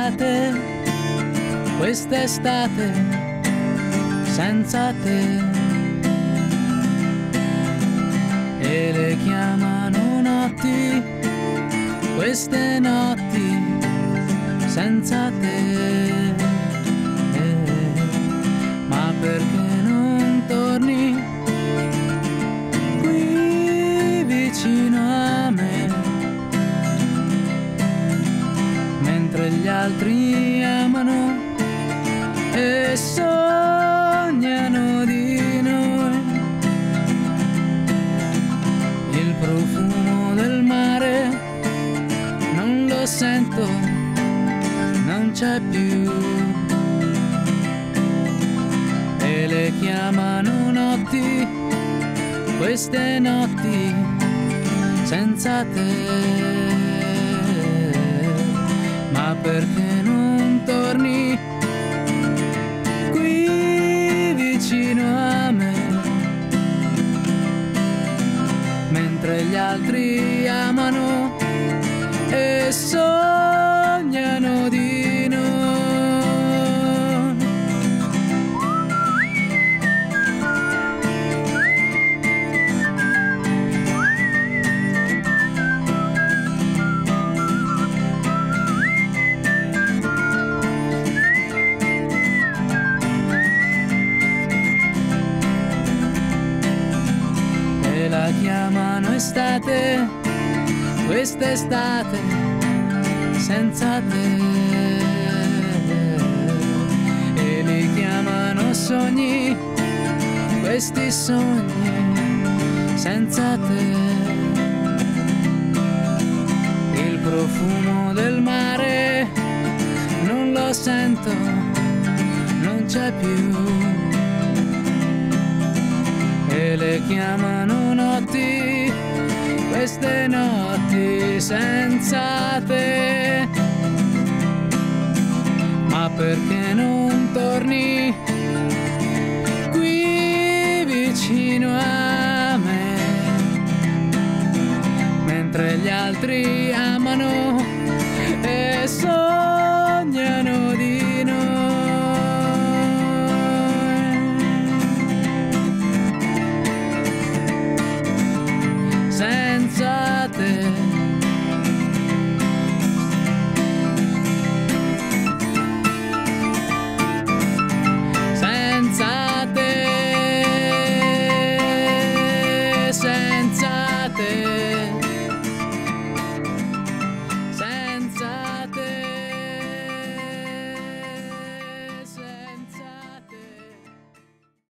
estate, quest'estate senza te. E le chiamano notti, queste notti senza te. Ma perché non torni qui vicino a me, mentre gli altri amano e sognano di noi? Il profumo del mare non lo sento, non c'è più. E le chiamano notti, queste notti senza te. Ma perché non torni qui vicino a me, mentre gli altri amano e sognano di noi? La chiamano estate, quest'estate senza te. E li chiamano sogni, questi sogni senza te. Il profumo del mare non lo sento, non c'è più. E le chiamano notti, queste notti senza te. Ma perché non torni qui vicino a me, mentre gli altri amano e sognano di noi? Senza te. Senza te. Senza te.